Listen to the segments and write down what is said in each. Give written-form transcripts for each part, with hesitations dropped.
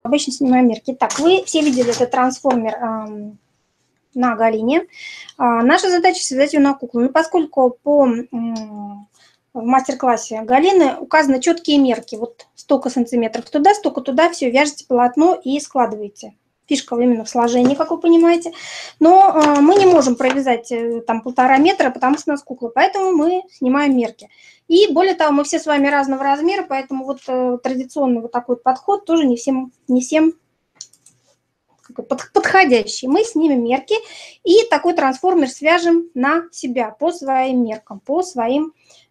обычно снимаем мерки. Так, вы все видели этот трансформер на Галине. Наша задача связать ее на куклу. Но поскольку в мастер-классе Галины указаны четкие мерки. Вот столько сантиметров туда, столько туда, все, вяжете полотно и складываете. Фишка именно в сложении, как вы понимаете. Но мы не можем провязать там 1,5 метра, потому что у нас кукла. Поэтому мы снимаем мерки. И более того, мы все с вами разного размера, поэтому вот традиционный вот такой вот подход тоже не всем подходящий. Мы снимем мерки и такой трансформер свяжем на себя по своим меркам, по своему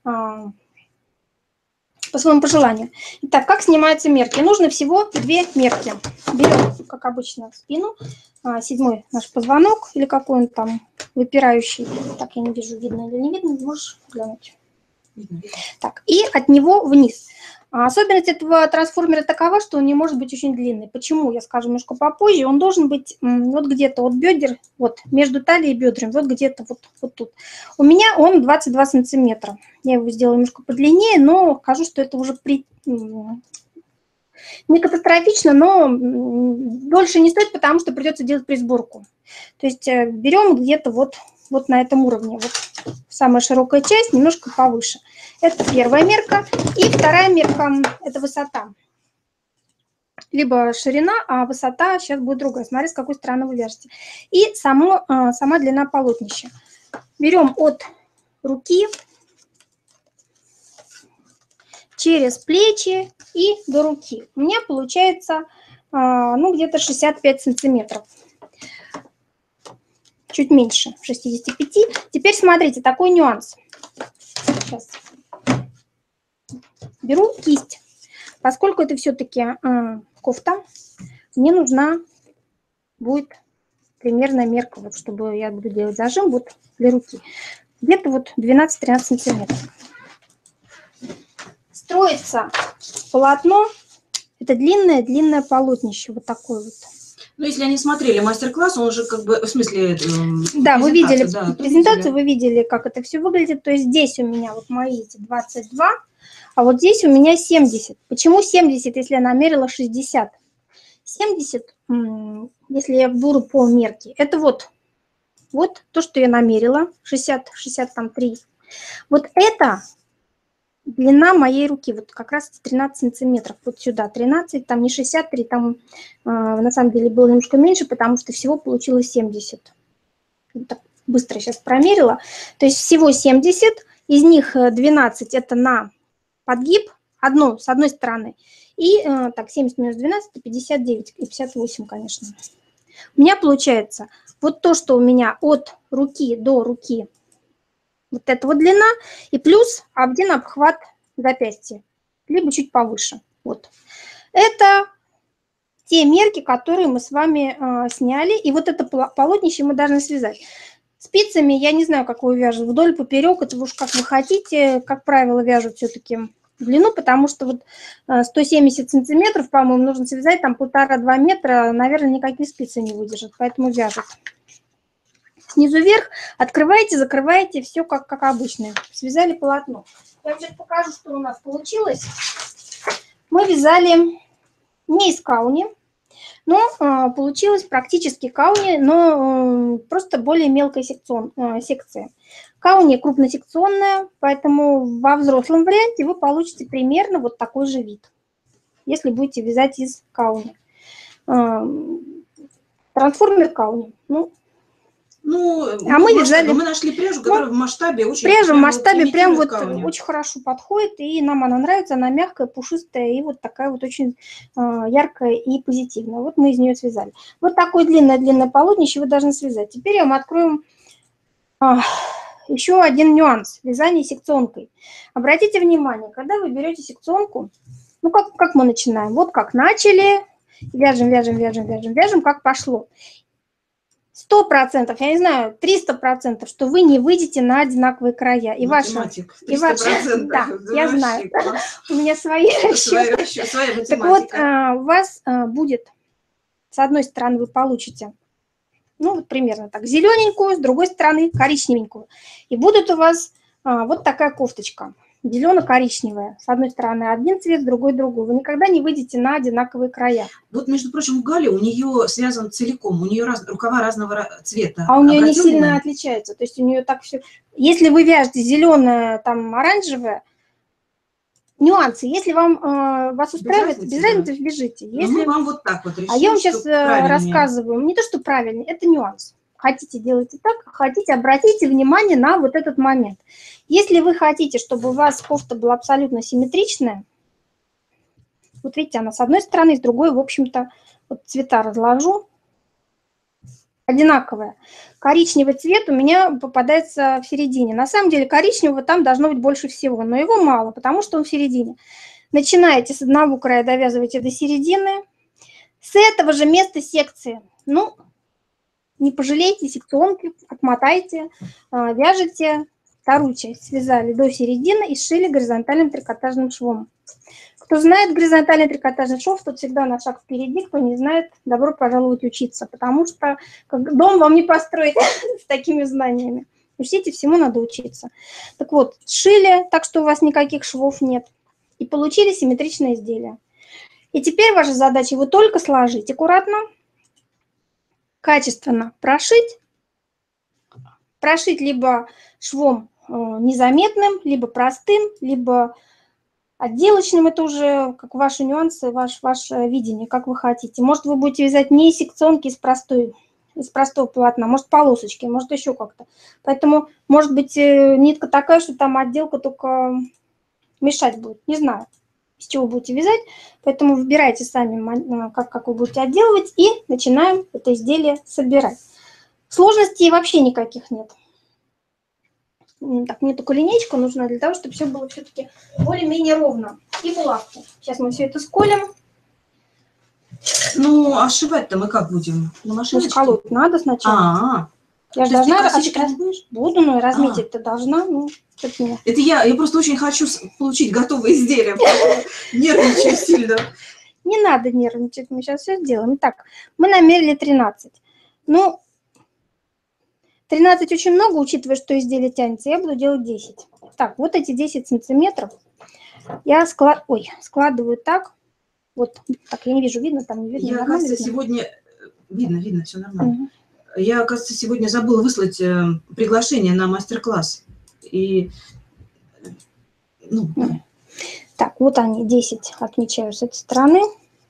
пожеланию. Итак, как снимаются мерки? Нужно всего 2 мерки. Берем, как обычно, спину, 7-й наш позвонок, или какой он там выпирающий. Так, я не вижу, видно или не видно, можешь глянуть. Так, и от него вниз. Особенность этого трансформера такова, что он не может быть очень длинный. Почему? Я скажу немножко попозже. Он должен быть вот где-то от бедер, вот между талией и бедрами, вот где-то вот тут. У меня он 22 сантиметра. Я его сделала немножко подлиннее, но скажу, что это уже не катастрофично, но дольше не стоит, потому что придется делать присборку. То есть берем где-то вот на этом уровне. Вот самая широкая часть, немножко повыше. Это первая мерка. И вторая мерка – это высота. Либо ширина, а высота сейчас будет другая. Смотри, с какой стороны вы вяжете. И сама длина полотнища. Берем от руки через плечи и до руки. У меня получается где-то 65 сантиметров. Чуть меньше 65. Теперь смотрите, такой нюанс. Сейчас. Беру кисть. Поскольку это все-таки кофта, мне нужна будет примерная мерка, вот, чтобы я буду делать зажим вот для руки. Где-то вот 12-13 сантиметров. Строится полотно. Это длинное полотнище. Вот такое вот. Ну, если они смотрели мастер-класс, он уже как бы, в смысле... Да, вы видели презентацию, вы видели, как это все выглядит. То есть здесь у меня вот мои эти 22, а вот здесь у меня 70. Почему 70, если я намерила 60? 70, если я беру по мерке, это вот то, что я намерила, 63. Вот это длина моей руки, вот как раз 13 сантиметров, вот сюда 13, там не 63, там на самом деле было немножко меньше, потому что всего получилось 70. Так быстро сейчас промерила. То есть всего 70, из них 12 это на подгиб, с одной стороны, и так 70 минус 12 это 59 и 58, конечно. У меня получается вот то, что у меня от руки до руки, вот эта вот длина, и плюс один обхват запястья, либо чуть повыше. Вот. Это те мерки, которые мы с вами сняли, и вот это полотнище мы должны связать. Спицами, я не знаю, как вы вяжете, вдоль, поперек, это уж как вы хотите. Как правило, вяжут все-таки в длину, потому что вот 170 сантиметров, по-моему, нужно связать, там 1,5-2 метра, наверное, никакие спицы не выдержат, поэтому вяжут. Снизу вверх открываете, закрываете, все как обычно. Связали полотно. Я вам сейчас покажу, что у нас получилось. Мы вязали не из кауни, но получилось практически кауни, но просто более мелкой секции. Кауни крупносекционная, поэтому во взрослом варианте вы получите примерно вот такой же вид, если будете вязать из кауни. Трансформер кауни. Мы вязали. Мы нашли пряжу, которая в масштабе очень. Пряжа в масштабе прям вот очень хорошо подходит, и нам она нравится, она мягкая, пушистая и вот такая вот очень яркая и позитивная. Вот мы из нее связали. Вот такое длинное полотнище вы должны связать. Теперь я вам открою еще один нюанс вязания секционкой. Обратите внимание, когда вы берете секционку, как мы начинаем? Вот как начали, вяжем, как пошло. 100%, я не знаю, 300%, что вы не выйдете на одинаковые края. И математик, 300%. Да, я знаю. У меня свои расчеты. Своя математика. Так вот, у вас будет, с одной стороны, вы получите, вот примерно так, зелененькую, с другой стороны, коричневенькую. И будет у вас вот такая кофточка. зелено-коричневая. С одной стороны один цвет, с другой другой. Вы никогда не выйдете на одинаковые края. Вот, между прочим, у Гали, у нее связан целиком, у нее рукава разного цвета. А у нее не сильно отличается. То есть у нее так все... Если вы вяжете зеленое, там, оранжевое, нюансы. Если вам вас устраивает, без разницы бежите. Если... Мы вам вот так вот решили, а я вам сейчас рассказываю, не то, что правильно, это нюанс. Хотите, делайте так, хотите, обратите внимание на вот этот момент. Если вы хотите, чтобы у вас кофта была абсолютно симметричная, вот видите, она с одной стороны, с другой, в общем-то, вот цвета разложу, одинаковая. Коричневый цвет у меня попадается в середине. На самом деле коричневого там должно быть больше всего, но его мало, потому что он в середине. Начинаете с одного края, довязываете до середины. С этого же места секции. Ну, не пожалейте секционки, отмотайте, вяжете. Вторую часть связали до середины и сшили горизонтальным трикотажным швом. Кто знает горизонтальный трикотажный шов, тот всегда на шаг впереди. Кто не знает, добро пожаловать учиться, потому что дом вам не построить с такими знаниями. Учите, всему надо учиться. Так вот, сшили так, что у вас никаких швов нет, и получили симметричное изделие. И теперь ваша задача его только сложить аккуратно, качественно прошить. Прошить либо швом незаметным, либо простым, либо отделочным. Это уже как ваши нюансы, ваше видение, как вы хотите. Может, вы будете вязать не секционки из простого полотна, может, полосочки, может, еще как-то. Поэтому, может быть, нитка такая, что там отделка только мешать будет. Не знаю, из чего будете вязать. Поэтому выбирайте сами, как вы будете отделывать, и начинаем это изделие собирать. Сложностей вообще никаких нет. Так, мне только линейка нужна для того, чтобы все было все-таки более-менее ровно. И булавку. Сейчас мы все это сколем. Ну, а сшивать-то мы как будем? На машиночке? Ну, сколоть надо сначала. Я же должна... Буду, но разметить-то должна. Ну, это я просто очень хочу получить готовое изделие. Нервничаю сильно. Не надо нервничать, мы сейчас все сделаем. Итак, мы намерили 13. Ну, 13 очень много, учитывая, что изделие тянется, я буду делать 10. Так, вот эти 10 сантиметров я складываю так. Вот, так, я не вижу, видно там, не видно? Я, оказывается, сегодня... Видно, все нормально. Я, оказывается, сегодня забыла выслать приглашение на мастер-класс. И... Так, вот они, 10 отмечаю с этой стороны.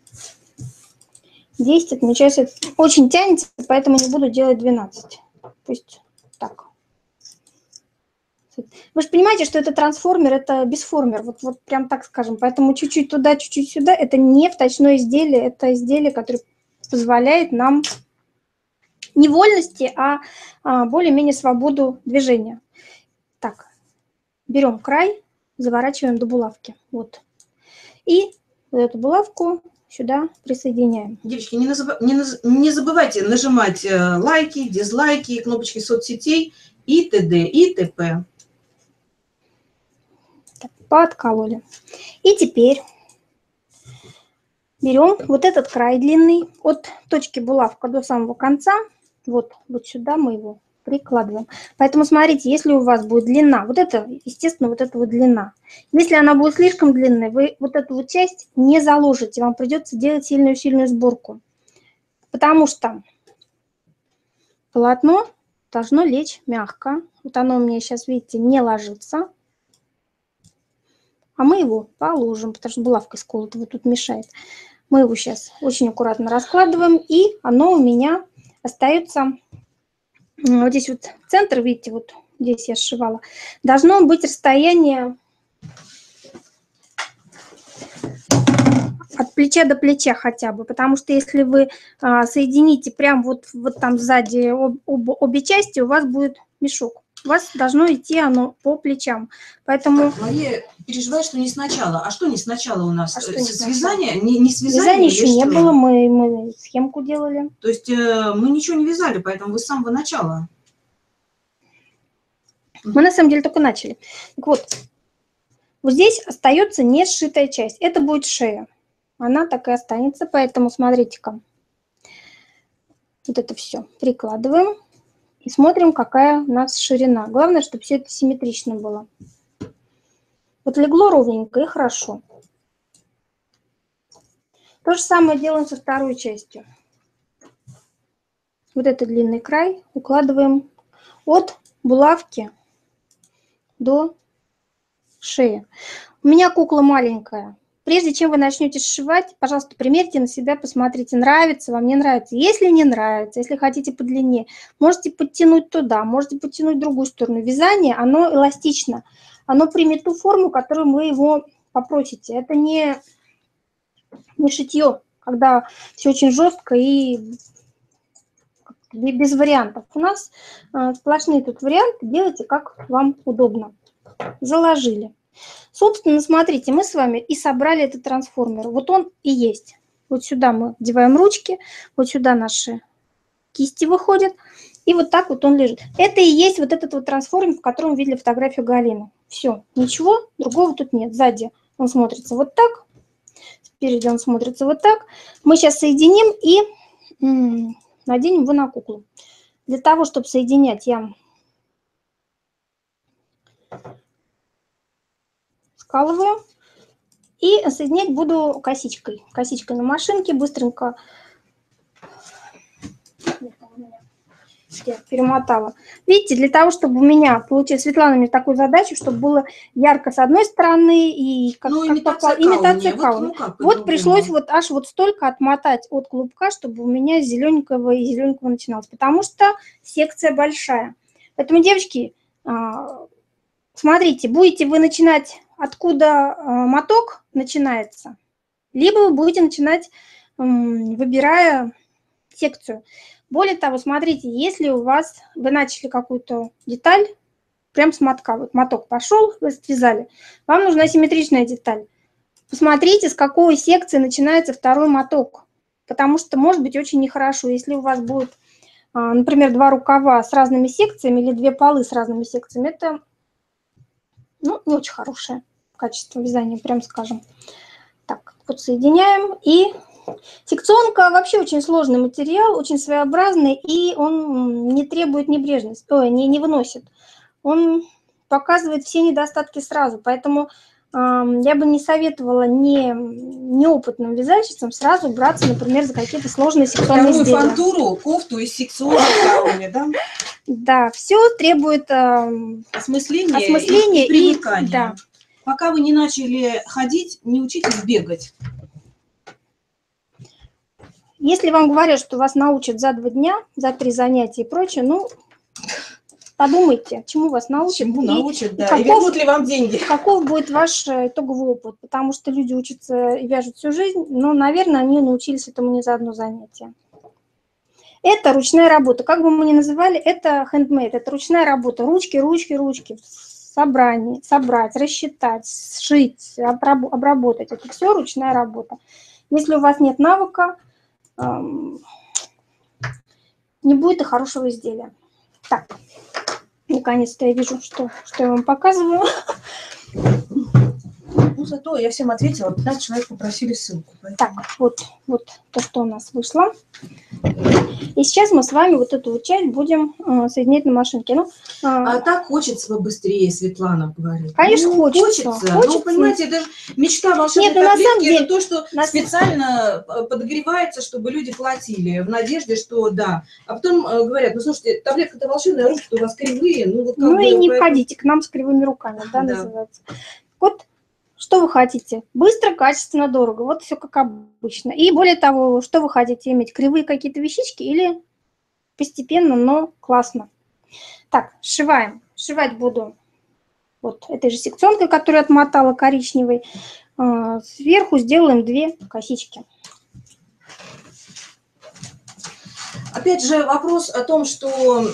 10 отмечаю с этой стороны. Очень тянется, поэтому не буду делать 12. Пусть так. Вы же понимаете, что это трансформер, это бесформер, вот прям так скажем. Поэтому чуть-чуть туда, чуть-чуть сюда. Это не вточное изделие, это изделие, которое позволяет нам не вольности, а более-менее свободу движения. Так, берем край, заворачиваем до булавки. Вот. И вот эту булавку сюда присоединяем. Девочки, не забывайте нажимать лайки, дизлайки, кнопочки соцсетей и т.д. и т.п. Так, подкололи. И теперь берем вот этот край длинный от точки булавка до самого конца. Вот сюда мы его прикладываем. Поэтому смотрите, если у вас будет длина, вот это, естественно, вот эта вот длина. Если она будет слишком длинной, вы вот эту вот часть не заложите. Вам придется делать сильную-сильную сборку. Потому что полотно должно лечь мягко. Вот оно у меня сейчас, видите, не ложится. А мы его положим, потому что булавка сколота вот тут мешает. Мы его сейчас очень аккуратно раскладываем, и оно у меня остается вот здесь вот центр, видите, вот здесь я сшивала. Должно быть расстояние от плеча до плеча хотя бы, потому что если вы соедините прям вот там сзади обе части, у вас будет мешок. У вас должно идти оно по плечам. Поэтому... Так, Мария переживает, что не сначала. А что не сначала у нас? Связание? Не связание? Связания еще не было, мы схемку делали. То есть мы ничего не вязали, поэтому вы с самого начала. Мы на самом деле только начали. Так вот здесь остается не сшитая часть. Это будет шея. Она так и останется, поэтому смотрите-ка. Вот это все прикладываем. И смотрим, какая у нас ширина. Главное, чтобы все это симметрично было. Вот легло ровненько и хорошо. То же самое делаем со второй частью. Вот этот длинный край укладываем от булавки до шеи. У меня кукла маленькая. Прежде чем вы начнете сшивать, пожалуйста, примерьте на себя, посмотрите, нравится вам, не нравится. Если не нравится, если хотите подлиннее, можете подтянуть туда, можете подтянуть в другую сторону. Вязание, оно эластично, оно примет ту форму, которую вы его попросите. Это не шитье, когда все очень жестко и без вариантов. У нас сплошные тут варианты, делайте как вам удобно. Заложили. Собственно, смотрите, мы с вами и собрали этот трансформер. Вот он и есть. Вот сюда мы одеваем ручки, вот сюда наши кисти выходят, и вот так вот он лежит. Это и есть вот этот вот трансформер, в котором видели фотографию Галины. Все, ничего другого тут нет. Сзади он смотрится вот так, спереди он смотрится вот так. Мы сейчас соединим и наденем его на куклу. Для того, чтобы соединять, я скалываю. И соединять буду косичкой. Косичкой на машинке быстренько. Я перемотала. Видите, для того, чтобы у меня получилось, Светлана мне такую задачу, чтобы было ярко с одной стороны и как имитация кауни. Вот пришлось вот аж вот столько отмотать от клубка, чтобы у меня с зелененького и зелененького начиналось, потому что секция большая. Поэтому, девочки, смотрите, будете вы начинать, откуда моток начинается, либо вы будете начинать, выбирая секцию. Более того, смотрите, если у вас, вы начали какую-то деталь, прям с мотка, вот моток пошел, вы связали, вам нужна симметричная деталь. Посмотрите, с какой секции начинается второй моток, потому что может быть очень нехорошо, если у вас будет, например, два рукава с разными секциями или две полы с разными секциями, это не очень хорошее качество вязания, прям скажем. Так, вот соединяем и... Секционка вообще очень сложный материал, очень своеобразный, и он не требует небрежности, не выносит. Он показывает все недостатки сразу, поэтому я бы не советовала неопытным вязальщицам сразу браться, например, за какие-то сложные секционные изделия. Фантуру, кофту из секционной ткани, да? Да, все требует осмысления и привыкания. Да. Пока вы не начали ходить, не учитесь бегать. Если вам говорят, что вас научат за 2 дня, за 3 занятия и прочее, подумайте, чему вас научат. Чему научат, да. И вернут ли вам деньги. Каков будет ваш итоговый опыт. Потому что люди учатся и вяжут всю жизнь, но, наверное, они научились этому не за одно занятие. Это ручная работа. Как бы мы ни называли, это handmade, это ручная работа. Ручки, ручки, ручки. Собрать, рассчитать, сшить, обработать. Это все ручная работа. Если у вас нет навыка, не будет и хорошего изделия. Так, наконец-то я вижу, что я вам показываю. Зато я всем ответила, 15 человек попросили ссылку. Так, вот то, что у нас вышло. И сейчас мы с вами вот эту вот часть будем соединять на машинке. А так хочется побыстрее, Светлана говорит. Конечно, хочется. Ну, понимаете, это мечта волшебной таблетки, это то, что специально подогревается, чтобы люди платили, в надежде, что да. А потом говорят, слушайте, таблетка-то волшебная, руки-то у вас кривые. И не ходите к нам с кривыми руками, да, называется. Вот. Что вы хотите? Быстро, качественно, дорого. Вот все как обычно. И более того, что вы хотите иметь? Кривые какие-то вещички или постепенно, но классно? Так, сшиваем. Сшивать буду вот этой же секционкой, которую отмотала коричневой. Сверху сделаем 2 косички. Опять же, вопрос о том, что...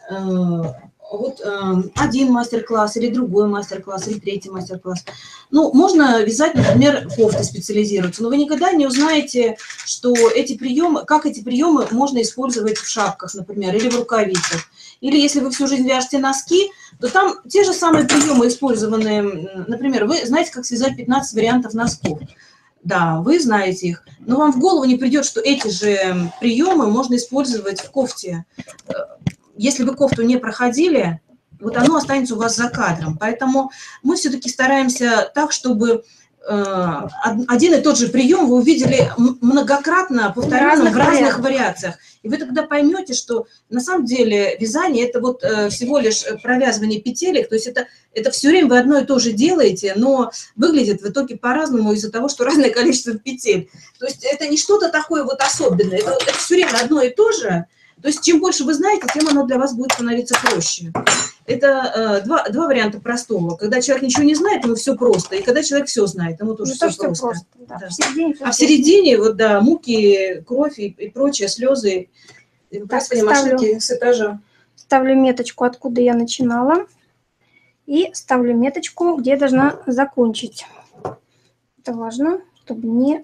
один мастер-класс или другой мастер-класс или третий мастер-класс. Можно вязать, например, кофты специализироваться, но вы никогда не узнаете, что как эти приемы можно использовать в шапках, например, или в рукавицах. Или если вы всю жизнь вяжете носки, то там те же самые приемы использованные. Например, вы знаете, как связать 15 вариантов носков. Да, вы знаете их, но вам в голову не придет, что эти же приемы можно использовать в кофте. Если вы кофту не проходили, вот оно останется у вас за кадром. Поэтому мы все-таки стараемся так, чтобы один и тот же прием вы увидели многократно повторенным в разных вариациях. И вы тогда поймете, что на самом деле вязание – это вот всего лишь провязывание петелек, то есть это все время вы одно и то же делаете, но выглядит в итоге по-разному из-за того, что разное количество петель. То есть это не что-то такое вот особенное, это все время одно и то же. То есть чем больше вы знаете, тем оно для вас будет становиться проще. Это два варианта простого. Когда человек ничего не знает, ему все просто. И когда человек все знает, ему тоже все просто. Да. Да. В середине вот, да, муки, кровь и прочее, слезы, выбрасывание машинки с этажа. Ставлю меточку, откуда я начинала. И ставлю меточку, где я должна закончить. Это важно, чтобы не...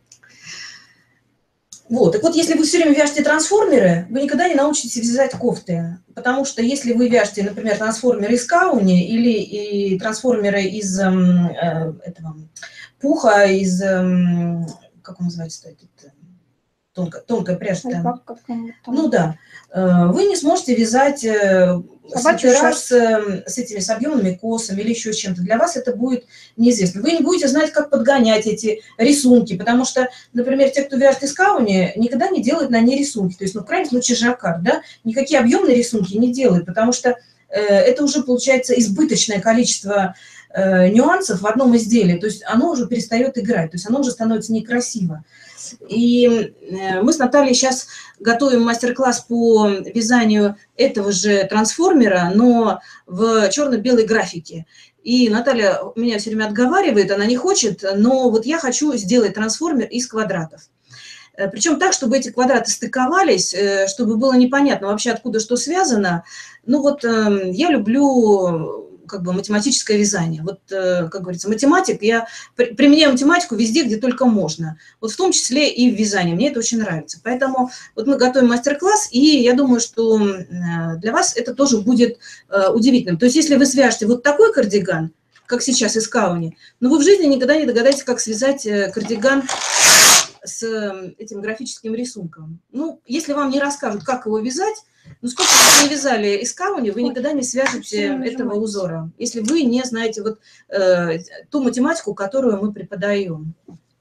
Вот, так вот, если вы все время вяжете трансформеры, вы никогда не научитесь вязать кофты. Потому что если вы вяжете, например, трансформеры из кауни или трансформеры из этого пуха, из, как он называется, тонкая пряжа. Ну да, вы не сможете вязать свитера с объемными косами или еще чем-то. Для вас это будет неизвестно. Вы не будете знать, как подгонять эти рисунки, потому что, например, те, кто вяжет из кауни, никогда не делают на ней рисунки. То есть, в крайнем случае, жаккард, да, никакие объемные рисунки не делают, потому что это уже получается избыточное количество нюансов в одном изделии. То есть оно уже перестает играть, то есть оно уже становится некрасиво. И мы с Натальей сейчас готовим мастер-класс по вязанию этого же трансформера, но в черно-белой графике. И Наталья меня все время отговаривает, она не хочет, но вот я хочу сделать трансформер из квадратов. Причем так, чтобы эти квадраты стыковались, чтобы было непонятно вообще, откуда что связано. Ну вот я люблю как бы математическое вязание. Вот, как говорится, математик, я применяю математику везде, где только можно. Вот в том числе и в вязании. Мне это очень нравится. Поэтому вот мы готовим мастер-класс, и я думаю, что для вас это тоже будет удивительным. То есть если вы свяжете вот такой кардиган, как сейчас из кауни, но вы в жизни никогда не догадаетесь, как связать кардиган с этим графическим рисунком. Ну, если вам не расскажут, как его вязать, ну, сколько вы не вязали из кауни, вы никогда не свяжете этого узора, если вы не знаете вот ту математику, которую мы преподаем.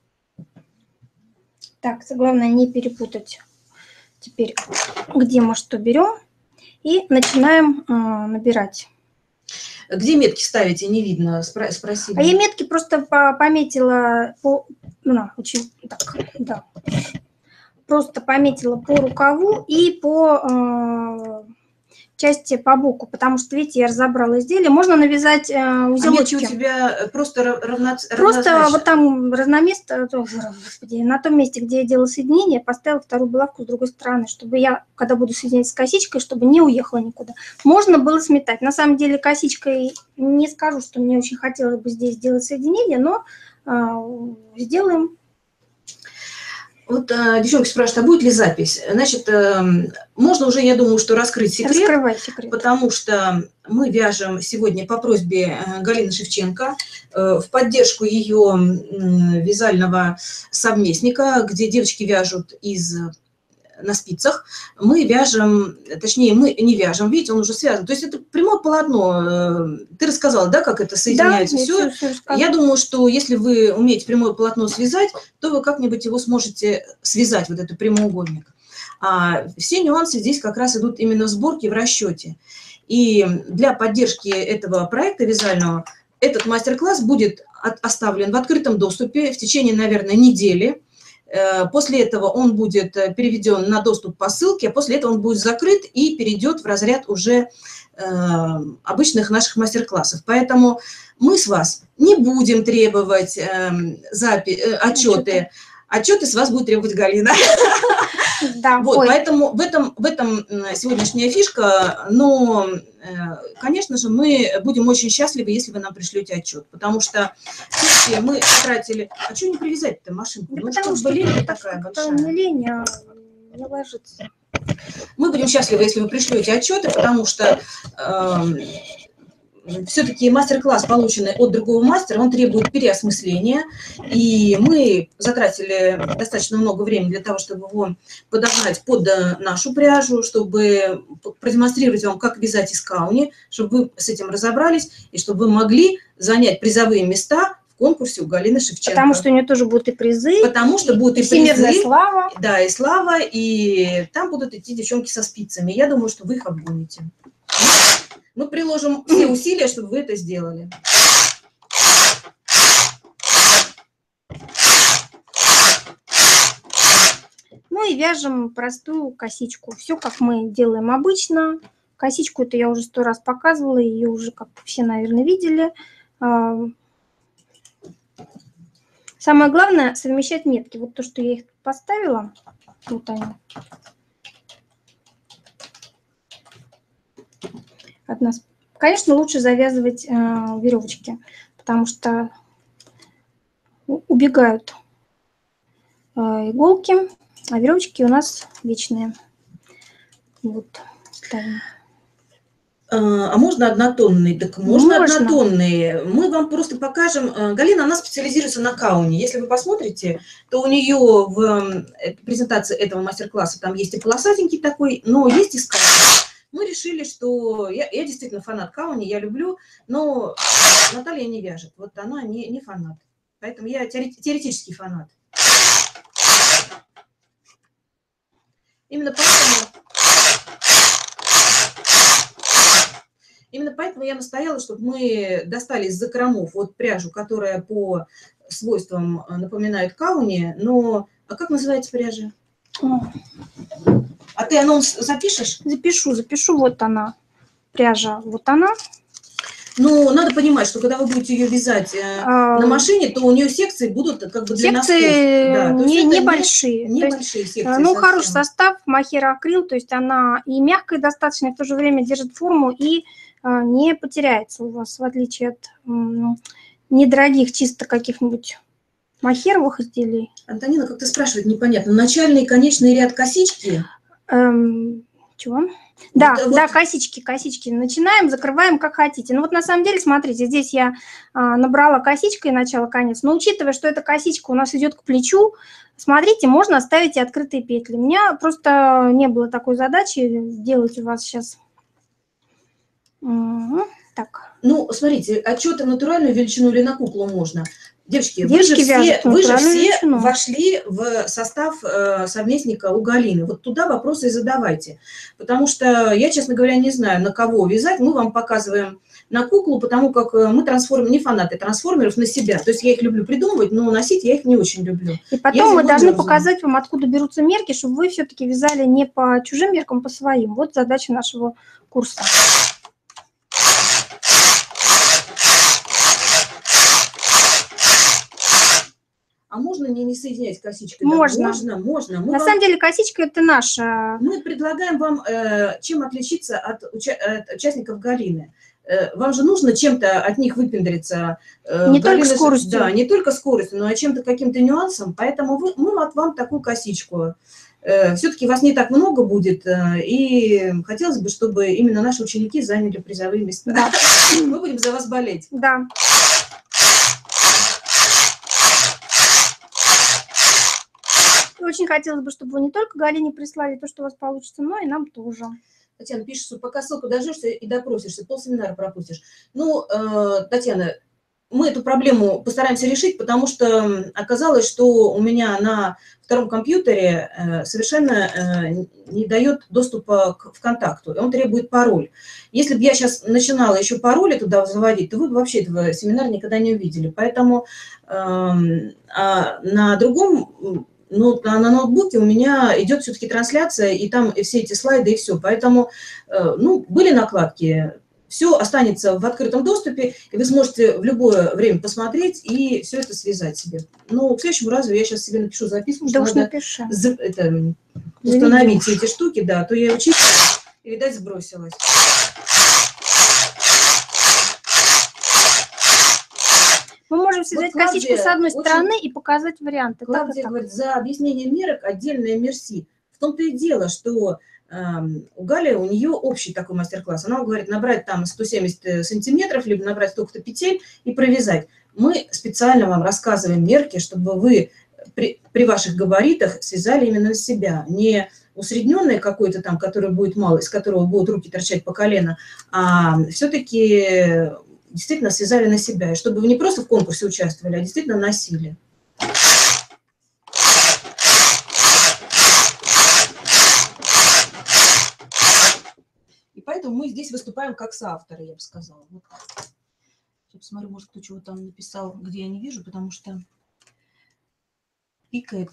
Так, главное не перепутать теперь, где мы что берем, и начинаем набирать. Где метки ставите, не видно, спросили. А я метки просто пометила просто пометила по рукаву и по части по боку, потому что, видите, я разобрала изделие. Можно навязать узелочки. А метки у тебя просто равнозначные? Просто вот там разноместно, господи, на том месте, где я делала соединение, поставила вторую булавку с другой стороны, чтобы я, когда буду соединять с косичкой, чтобы не уехала никуда. Можно было сметать. На самом деле косичкой не скажу, что мне очень хотелось бы здесь сделать соединение, но сделаем. Вот девчонки спрашивают, а будет ли запись? Значит, можно уже, я думаю, что раскрыть секрет. Раскрывай секрет. Потому что мы вяжем сегодня по просьбе Галины Шевченко в поддержку ее вязального совместника, где девочки вяжут на спицах. Мы вяжем, точнее, мы не вяжем, видите, он уже связан. То есть это прямое полотно. Ты рассказала, да, как это соединяется? Да, все. Я думаю, что если вы умеете прямое полотно связать, то вы как-нибудь его сможете связать, вот этот прямоугольник. А все нюансы здесь как раз идут именно в сборке, в расчете. И для поддержки этого проекта вязального этот мастер-класс будет оставлен в открытом доступе в течение, наверное, недели. После этого он будет переведен на доступ по ссылке, а после этого он будет закрыт и перейдет в разряд уже обычных наших мастер-классов. Поэтому мы с вас не будем требовать отчеты. Отчеты с вас будет требовать Галина. Да, вот, поэтому в этом сегодняшняя фишка, но, конечно же, мы будем очень счастливы, если вы нам пришлете отчет, потому что мы тратили... А что не привязать-то машинку? Да, ну, потому что лень такая большая. Не лень, а не ложится. Мы будем счастливы, если вы пришлете отчеты, потому что все-таки мастер-класс, полученный от другого мастера, он требует переосмысления, и мы затратили достаточно много времени для того, чтобы его подогнать под нашу пряжу, чтобы продемонстрировать вам, как вязать из кауни, чтобы вы с этим разобрались, и чтобы вы могли занять призовые места в конкурсе у Галины Шевченко. Потому что у нее тоже будут и призы. Потому что будут и всемирная призы, слава. Да, и слава, и там будут идти девчонки со спицами. Я думаю, что вы их обгоните. Мы приложим все усилия, чтобы вы это сделали. Ну и вяжем простую косичку. Все, как мы делаем обычно. Косичку это я уже 100 раз показывала, ее уже как все, наверное, видели. Самое главное совмещать метки. Вот то, что я их поставила, вот они. Конечно, лучше завязывать веревочки, потому что убегают иголки, а веревочки у нас вечные. Вот, ставим. А можно однотонные? Так можно однотонные. Мы вам просто покажем. Галина, она специализируется на кауне. Если вы посмотрите, то у нее в презентации этого мастер-класса там есть и полосатенький такой, но есть и с кауни. Мы решили, что я действительно фанат кауни, я люблю, но Наталья не вяжет. Вот она не фанат. Поэтому я теоретический фанат. Именно поэтому я настояла, чтобы мы достали из закромов вот пряжу, которая по свойствам напоминает кауни, но... А как называется пряжа? А ты анонс запишешь? Запишу. Вот она, пряжа, вот она. Ну, надо понимать, что когда вы будете ее вязать на машине, то у нее секции будут как бы для носков. Да, небольшие. Небольшие секции. Ну, совсем. Хороший состав, махера акрил, то есть она и мягкая достаточно, и в то же время держит форму и не потеряется у вас, в отличие от недорогих чисто каких-нибудь махеровых изделий. Антонина как-то спрашивает, непонятно, начальный и конечный ряд косички? Чего? Да, косички. Начинаем, закрываем, как хотите. Ну вот на самом деле, смотрите, здесь я набрала косичкой начало-конец, но учитывая, что эта косичка у нас идет к плечу, смотрите, можно оставить и открытые петли. У меня просто не было такой задачи сделать у вас сейчас. Так. Ну, смотрите, отчеты натуральную величину или на куклу можно. Девочки, вы же все вошли в состав совместника у Галины. Вот туда вопросы и задавайте. Потому что я, честно говоря, не знаю, на кого вязать. Мы вам показываем на куклу, потому как мы не фанаты трансформеров на себя. То есть я их люблю придумывать, но носить я их не очень люблю. И потом мы должны показать вам, откуда берутся мерки, чтобы вы все-таки вязали не по чужим меркам, а по своим. Вот задача нашего курса. А можно не соединять косичкой? Можно. Да? Можно. На самом деле косичка это наша. Мы предлагаем вам, чем отличиться от участников Галины. Вам же нужно чем-то от них выпендриться. Не только скоростью. Да, не только скоростью, но и чем-то, каким-то нюансом. Поэтому мы вот вам такую косичку. Все-таки вас не так много будет, и хотелось бы, чтобы именно наши ученики заняли призовые места. Да. Мы будем за вас болеть. Да. Очень хотелось бы, чтобы вы не только Галине прислали то, что у вас получится, но и нам тоже. Татьяна пишет, что пока ссылку дождешься и допросишься, полсеминара пропустишь. Ну, Татьяна, мы эту проблему постараемся решить, потому что оказалось, что у меня на втором компьютере совершенно не дает доступа к ВКонтакту, и он требует пароль. Если бы я сейчас начинала еще пароли туда заводить, то вы бы вообще этого семинара никогда не увидели. Поэтому на другом... Но на ноутбуке у меня идет все-таки трансляция, и там все эти слайды, и все. Поэтому, ну, были накладки. Все останется в открытом доступе, и вы сможете в любое время посмотреть и все это связать себе. Но к следующему разу я сейчас себе напишу записку, что надо установить все эти штуки, да, то я училась и, видать, сбросилась. Мы можем связать косичку с одной стороны и показать варианты. Клавдия говорит, за объяснение мерок отдельное мерси. В том-то и дело, что у Гали, у нее общий такой мастер-класс. Она говорит, набрать там 170 сантиметров, либо набрать столько-то петель и провязать. Мы специально вам рассказываем мерки, чтобы вы при ваших габаритах связали именно на себя. Не усредненное какое-то там, которое будет мало, из которого будут руки торчать по колено, а все-таки действительно связали на себя. И чтобы вы не просто в конкурсе участвовали, а действительно носили. И поэтому мы здесь выступаем как соавторы, я бы сказала. Вот так. Я посмотрю, может, кто чего там написал, где я не вижу, потому что пикает.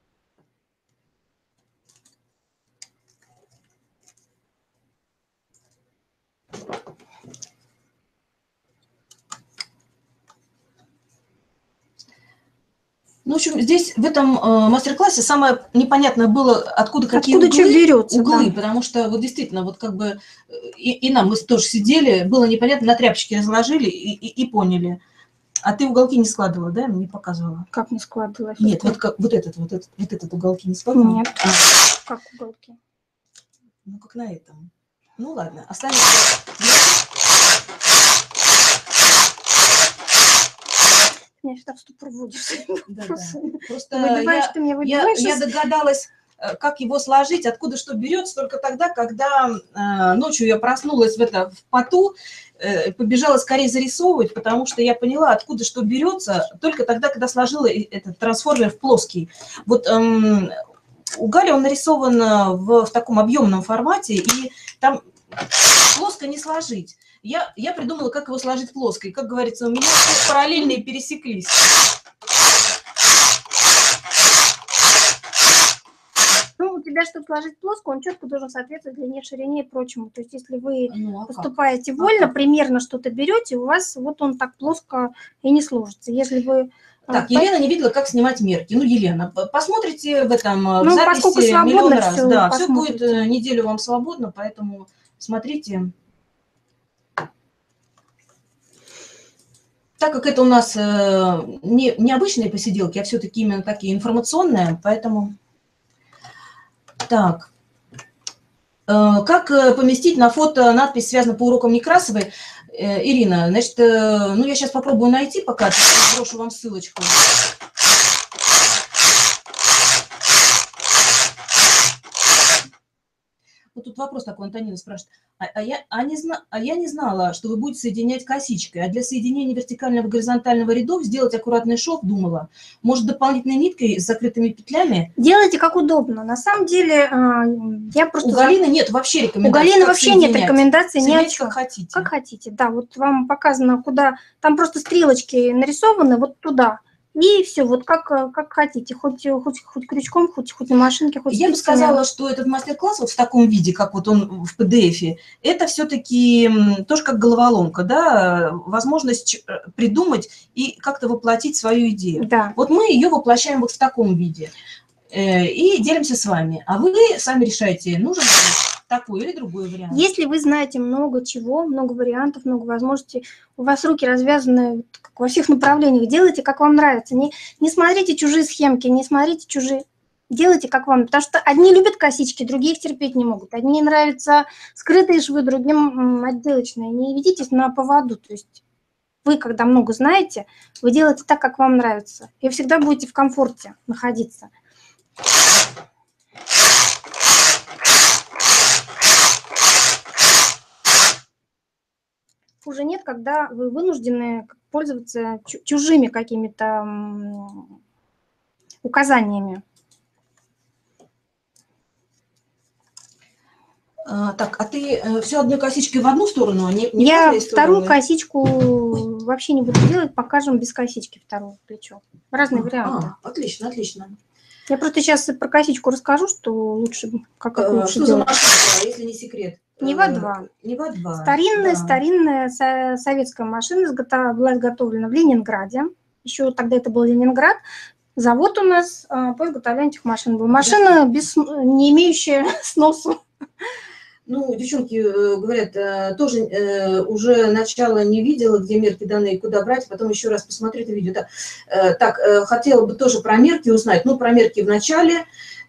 Ну, в общем, здесь в этом мастер-классе самое непонятное было, откуда какие углы, да. Потому что вот действительно, вот как бы и нам, мы тоже сидели, было непонятно, на тряпочке разложили и поняли. А ты уголки не складывала, да? Мне показывала. Как не складывала? Нет, вот этот уголки не складывала? Нет. Как уголки? Ну, как на этом. Ну, ладно, останется... Меня всегда в ступор вводишь. Да. Просто я догадалась, как его сложить, откуда что берется, только тогда, когда ночью я проснулась в поту, побежала скорее зарисовывать, потому что я поняла, откуда что берется, только тогда, когда сложила этот трансформер в плоский. Вот у Гали он нарисован в таком объемном формате, и там плоско не сложить. Я придумала, как его сложить плоско. И, как говорится, у меня параллельные пересеклись. Ну, у тебя, чтобы сложить плоско, он четко должен соответствовать длине, ширине и прочему. То есть, если вы поступаете вольно, примерно что-то берете, у вас вот он так плоско и не сложится. Если вы... Так, Елена не видела, как снимать мерки. Ну, Елена, посмотрите в записи миллион раз. Да, все будет неделю вам свободно, поэтому смотрите. Так как это у нас не обычные посиделки, а все-таки именно такие информационные, поэтому... Так. Как поместить на фото надпись «Связано по урокам Некрасовой»? Ирина, значит, ну я сейчас попробую найти, пока брошу вам ссылочку. Вот тут вопрос такой, Антонина спрашивает. Я не знала, что вы будете соединять косичкой, а для соединения вертикального и горизонтального рядов сделать аккуратный шов, думала. Может, дополнительной ниткой с закрытыми петлями? Делайте как удобно. На самом деле, я просто... У Галины нет вообще рекомендаций. У Галины вообще нет рекомендаций ни о чем. Как хотите. Как хотите, да. Вот вам показано, куда... Там просто стрелочки нарисованы вот туда. И все, вот как хотите, хоть крючком, хоть на машинке, хоть... Я бы сказала, что этот мастер-класс вот в таком виде, как вот он в PDF, это все-таки тоже как головоломка, да, возможность придумать и как-то воплотить свою идею. Да. Вот мы ее воплощаем вот в таком виде и делимся с вами, а вы сами решаете, нужен ли такой или другой вариант. Если вы знаете много чего, много вариантов, много возможностей, у вас руки развязаны во всех направлениях, делайте, как вам нравится. Не смотрите чужие схемки, не смотрите чужие... Делайте, как вам. Потому что одни любят косички, другие их терпеть не могут. Одни нравятся скрытые швы, другим отделочные. Не ведитесь на поводу. То есть вы, когда много знаете, вы делаете так, как вам нравится. И всегда будете в комфорте находиться. Хуже нет, когда вы вынуждены пользоваться чужими какими-то указаниями. Так, а ты все одной косичкой в одну сторону, а не Я вторую косичку вообще не буду делать, покажем без косички второе плечо. Разные варианты. Отлично, отлично. Я просто сейчас про косичку расскажу, что лучше, как лучше что делать. За машинка, если не секрет? Нева-2. Нева-2. Старинная советская машина была изготовлена в Ленинграде. Еще тогда это был Ленинград. Завод у нас по изготовлению этих машин был. Машина не имеющая сносу. Ну, девчонки говорят, тоже уже начало не видела, где мерки даны, куда брать, потом еще раз посмотреть видео. Да. Так, хотела бы тоже про мерки узнать. Ну, про мерки в начале.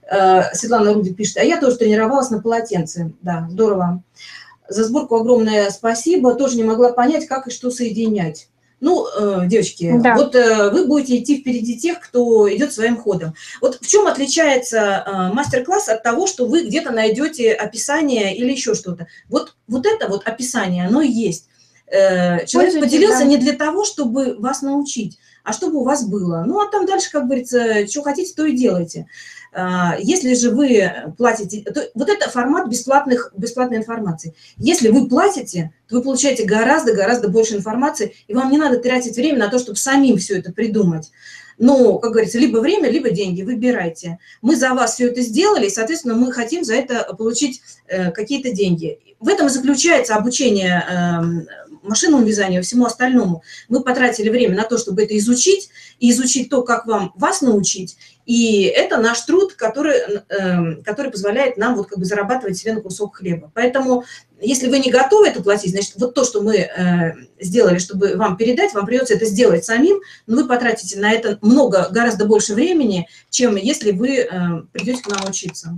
Светлана Рудик пишет, а я тоже тренировалась на полотенце. Да, здорово. За сборку огромное спасибо. Тоже не могла понять, как и что соединять. Ну, девочки, Да. вот вы будете идти впереди тех, кто идет своим ходом. Вот в чем отличается мастер-класс от того, что вы где-то найдете описание или еще что-то? Вот это вот описание, оно и есть. Человек поделился не для того, чтобы вас научить, а чтобы у вас было. Ну, а там дальше, как говорится, что хотите, то и делайте. Если же вы платите, то вот это формат бесплатной информации. Если вы платите, то вы получаете гораздо больше информации, и вам не надо тратить время на то, чтобы самим все это придумать. Ну, как говорится, либо время, либо деньги, выбирайте. Мы за вас все это сделали, и, соответственно, мы хотим за это получить какие-то деньги. В этом и заключается обучение машинному вязанию и всему остальному. Мы потратили время на то, чтобы это изучить, и изучить то, как вас научить. И это наш труд, который позволяет нам вот как бы зарабатывать себе на кусок хлеба. Поэтому, если вы не готовы это платить, значит, вот то, что мы сделали, чтобы вам передать, вам придется это сделать самим, но вы потратите на это гораздо больше времени, чем если вы придете к нам учиться.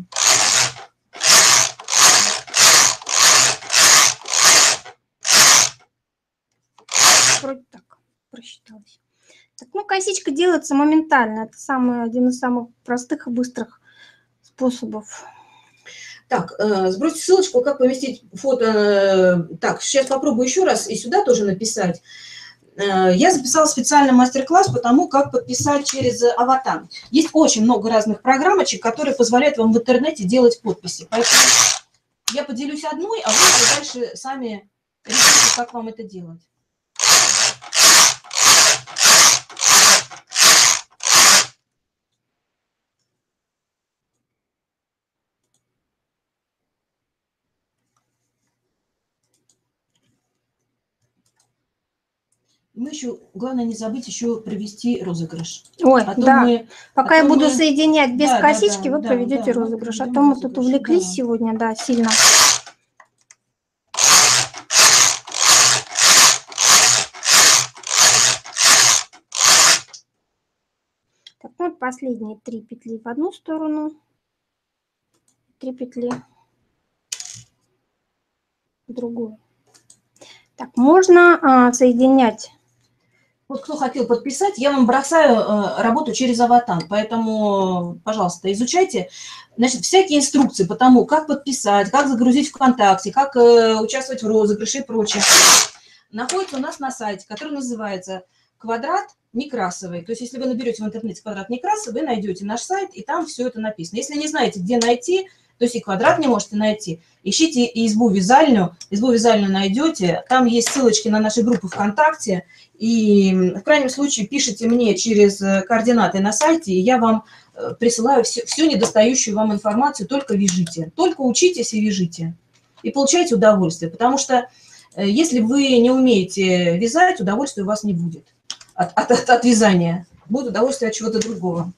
Вроде так просчиталась. Так, ну, косичка делается моментально. Это один из самых простых и быстрых способов. Так, сбросьте ссылочку, как поместить фото. Так, сейчас попробую еще раз и сюда тоже написать. Я записала специальный мастер-класс по тому, как подписать через аватар. Есть очень много разных программочек, которые позволяют вам в интернете делать подписи. Поэтому я поделюсь одной, а вы дальше сами решите, как вам это делать. Мы еще, главное, не забыть еще провести розыгрыш. Ой, да. Пока я буду соединять без косички, вы проведете розыгрыш. А то мы тут увлеклись сегодня, да, сильно. Так, вот последние 3 петли в одну сторону, 3 петли в другую. Так, можно соединять. Вот кто хотел подписать, я вам бросаю работу через аватар, поэтому, пожалуйста, изучайте. Значит, всякие инструкции по тому, как подписать, как загрузить ВКонтакте, как участвовать в розыгрыше и прочее, находится у нас на сайте, который называется «Квадрат Некрасовый». То есть, если вы наберете в интернете «Квадрат Некрасовый», вы найдете наш сайт, и там все это написано. Если не знаете, где найти, то есть и квадрат не можете найти, ищите избу вязальную найдете, там есть ссылочки на наши группы ВКонтакте, и в крайнем случае пишите мне через координаты на сайте, и я вам присылаю всю недостающую вам информацию, только вяжите, только учитесь и вяжите, и получайте удовольствие, потому что если вы не умеете вязать, удовольствия у вас не будет от вязания, будет удовольствие от чего-то другого.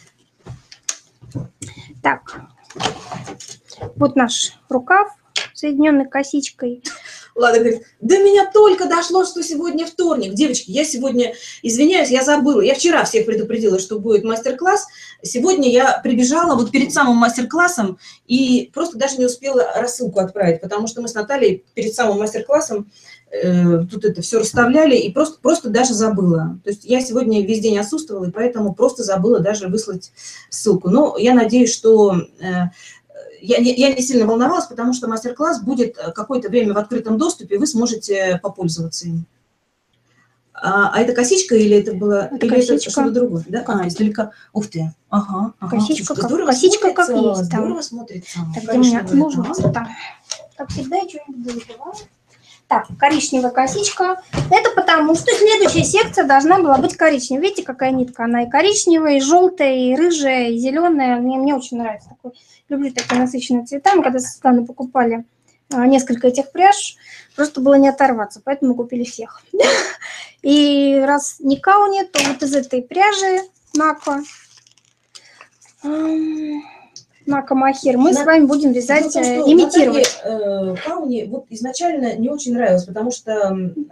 Так. Вот наш рукав, соединенный косичкой. Лада говорит, до меня только дошло, что сегодня вторник. Девочки, я сегодня, извиняюсь, я забыла. Я вчера всех предупредила, что будет мастер-класс. Сегодня я прибежала вот перед самым мастер-классом и просто даже не успела рассылку отправить, потому что мы с Натальей перед самым мастер-классом тут это все расставляли и просто даже забыла. То есть я сегодня весь день отсутствовала, и поэтому просто забыла даже выслать ссылку. Но я надеюсь, что... Я не сильно волновалась, потому что мастер-класс будет какое-то время в открытом доступе, вы сможете попользоваться им. А это косичка или это было это что-то другое? Да? Издалека. Ух ты. Ага. Косичка, здорово, косичка как есть. Здорово смотрится. Так, где у меня ножницы там? Как всегда, я что-нибудь забываю. Так, коричневая косичка. Это потому, что следующая секция должна была быть коричневой. Видите, какая нитка? Она и коричневая, и желтая, и рыжая, и зеленая. Мне очень нравится. Люблю такие насыщенные цвета. Мы когда со Светланой покупали несколько этих пряж, просто было не оторваться, поэтому купили всех. И раз никау нет, то вот из этой пряжи Наква на камахер, мы с вами будем вязать, том, что имитировать. Кауни вот изначально не очень нравилось, потому что...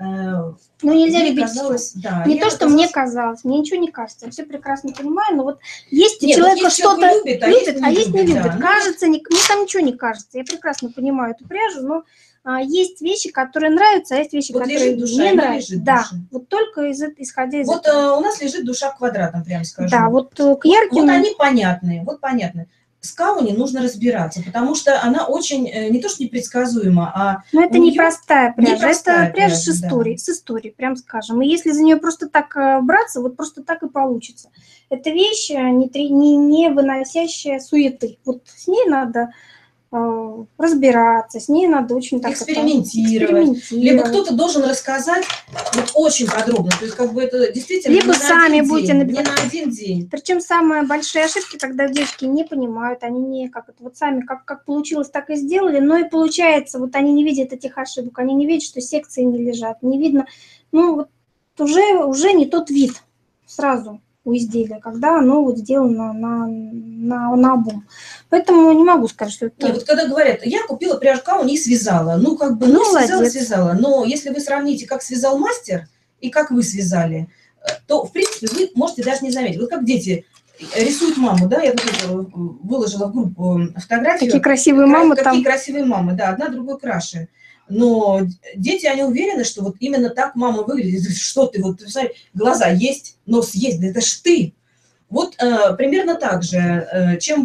Ну, нельзя любить казалось, да, не то, что мне казалось, мне ничего не кажется, я все прекрасно понимаю, но вот есть у человека что-то любит, а есть не любит. Да. Кажется, мне там ничего не кажется, я прекрасно понимаю эту пряжу, но есть вещи, которые нравятся, а есть вещи, вот которые душа, не нравятся. Да, душа. вот только исходя из вот этого. У нас лежит душа квадратом, прям скажу. Да, вот к ярким... Вот они понятные, вот понятны. С Кауни нужно разбираться, потому что она очень, не то что непредсказуема, а... Но это непростая пряжа, это пряжа с историей, прям скажем. И если за нее просто так браться, вот просто так и получится. Это вещь, не выносящая суеты. Вот с ней надо разбираться, с ней надо очень так экспериментировать. Либо кто-то должен рассказать вот очень подробно, то есть как бы это действительно либо сами будете набивать. Не на один день. Причем самые большие ошибки, когда девочки не понимают, они не как это вот сами как получилось, так и сделали, но и получается, вот они не видят этих ошибок, они не видят, что секции не лежат, не видно, ну вот уже не тот вид сразу у изделия, когда оно вот сделано на обум. Поэтому не могу сказать, что это... Нет, вот когда говорят, я купила пряжу Кауни и связала, ну как бы, связала, но если вы сравните, как связал мастер и как вы связали, то, в принципе, вы можете даже не заметить. Вот как дети рисуют маму, да, я тут выложила в группу фотографию. Какие красивые мамы там. Какие красивые мамы, да, одна другой краше. Но дети, они уверены, что вот именно так мама выглядит. Что ты, вот, смотри, глаза есть, нос есть, да это ж ты. Вот примерно так же. Чем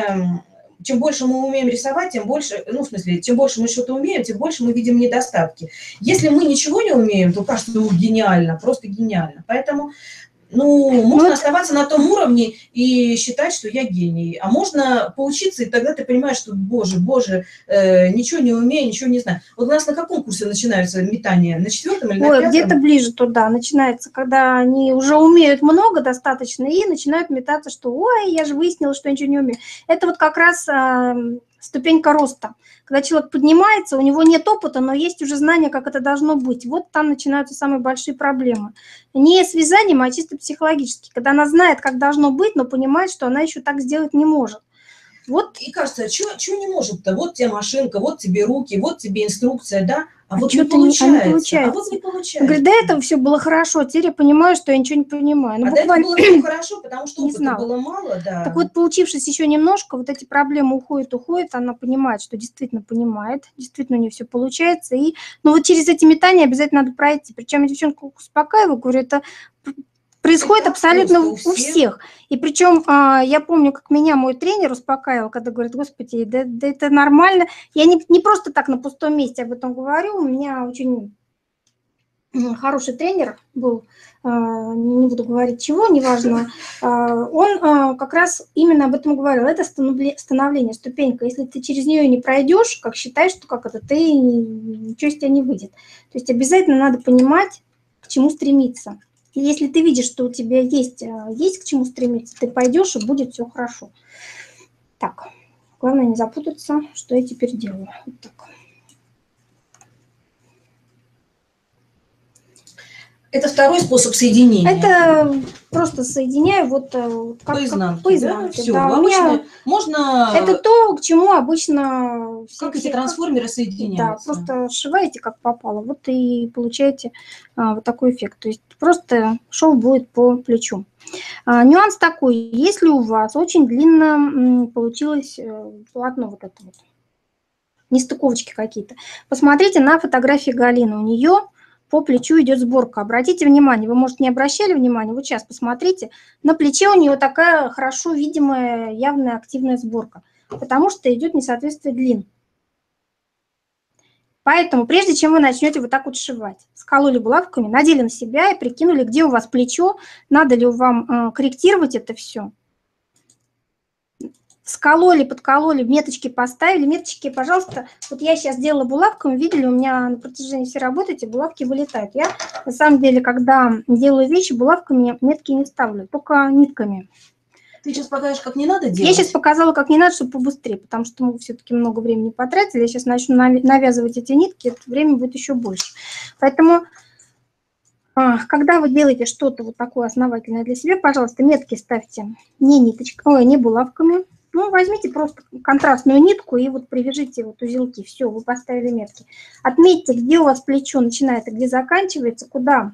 больше мы умеем рисовать, тем больше, ну, в смысле, чем больше мы что-то умеем, тем больше мы видим недостатки. Если мы ничего не умеем, то кажется, ну, гениально, просто гениально. Поэтому, ну, можно оставаться на том уровне и считать, что я гений. А можно поучиться, и тогда ты понимаешь, что, боже, ничего не умею, ничего не знаю. Вот у нас на каком курсе начинаются метания? На 4-м или на 5-м? Где-то ближе туда начинается, когда они уже умеют много достаточно и начинают метаться, что ой, я же выяснила, что я ничего не умею. Это вот как раз ступенька роста. Когда человек поднимается, у него нет опыта, но есть уже знание, как это должно быть. Вот там начинаются самые большие проблемы. Не с вязанием, а чисто психологически. Когда она знает, как должно быть, но понимает, что она еще так сделать не может. Вот. И кажется, что не может-то? Вот тебе машинка, вот тебе руки, вот тебе инструкция, да? А вот не получается. А вот не получается. Говорит, до этого все было хорошо, теперь я понимаю, что я ничего не понимаю. Ну, до этого было все хорошо, потому что опыта было мало, да. Так вот, поучившись еще немножко, вот эти проблемы уходят, она понимает, что действительно понимает, действительно у нее все получается. И, ну, вот через эти метания обязательно надо пройти. Причем я девчонку успокаиваю, говорю, это происходит абсолютно у всех. И причем я помню, как меня мой тренер успокаивал, когда говорит, господи, да это нормально. Я не просто так на пустом месте об этом говорю. У меня очень хороший тренер был, не буду говорить чего, неважно. Он как раз именно об этом говорил. Это становление, ступенька. Если ты через нее не пройдешь, как считаешь, что как это, ты ничего из тебя не выйдет. То есть обязательно надо понимать, к чему стремиться. И если ты видишь, что у тебя есть к чему стремиться, ты пойдешь, и будет все хорошо. Так, главное не запутаться, что я теперь делаю. Вот так. Это второй способ соединения. Это просто соединяю вот по изнанке. По изнанке, да? Все, да. обычно можно... Это то, к чему обычно... Как эти трансформеры соединяются. Да, просто сшиваете как попало, вот и получаете вот такой эффект. То есть просто шов будет по плечу. Нюанс такой, если у вас очень длинно получилось полотно вот это вот, нестыковочки какие-то, посмотрите на фотографии Галины, у нее по плечу идет сборка. Обратите внимание, вы, может, не обращали внимания, вот сейчас посмотрите, на плече у нее такая хорошо видимая, явная активная сборка, потому что идет несоответствие длин. Поэтому, прежде чем вы начнете вот так вот сшивать, скололи булавками, надели на себя и прикинули, где у вас плечо, надо ли вам корректировать это все. Скололи, подкололи, меточки поставили. Меточки, пожалуйста, вот я сейчас делала булавками, видели, у меня на протяжении всей работы эти булавки вылетают. Я, на самом деле, когда делаю вещи, булавками метки не ставлю, только нитками. Ты сейчас покажешь, как не надо делать? Я сейчас показала, как не надо, чтобы побыстрее, потому что мы все-таки много времени потратили. Я сейчас начну навязывать эти нитки, это время будет еще больше. Поэтому, когда вы делаете что-то вот такое основательное для себя, пожалуйста, метки ставьте не булавками, Ну, возьмите просто контрастную нитку и вот привяжите вот узелки. Все, вы поставили метки. Отметьте, где у вас плечо начинает и где заканчивается, куда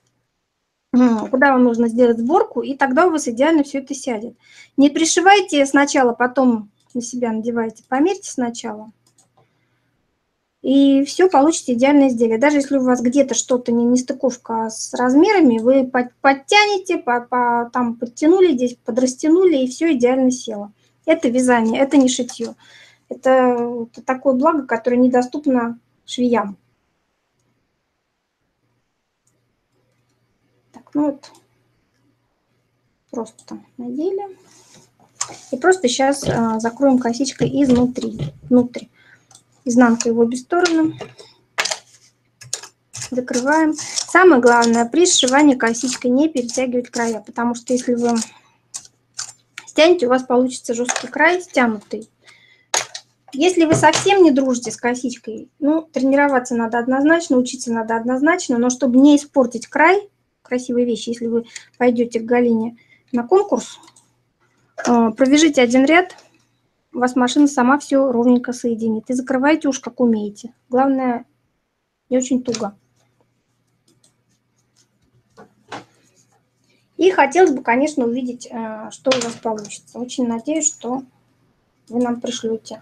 вам нужно сделать сборку, и тогда у вас идеально все это сядет. Не пришивайте сначала, потом на себя надевайте. Померьте сначала. И все, получите идеальное изделие. Даже если у вас где-то что-то не стыковка с размерами, вы подтянете, там подтянули, здесь подрастянули, и все идеально село. Это вязание, это не шитье. Это такое благо, которое недоступно швеям. Так, ну вот, просто надели. И просто сейчас закроем косичкой изнутри. Изнанкой в обе стороны. Закрываем. Самое главное, при сшивании косичкой не перетягивать края, потому что если вы стянете, у вас получится жесткий край стянутый. Если вы совсем не дружите с косичкой, ну, тренироваться надо однозначно, учиться надо однозначно, но чтобы не испортить край, красивые вещи, если вы пойдете к Галине на конкурс, провяжите один ряд, у вас машина сама все ровненько соединит. И закрывайте уж как умеете. Главное, не очень туго. И хотелось бы, конечно, увидеть, что у вас получится. Очень надеюсь, что вы нам пришлете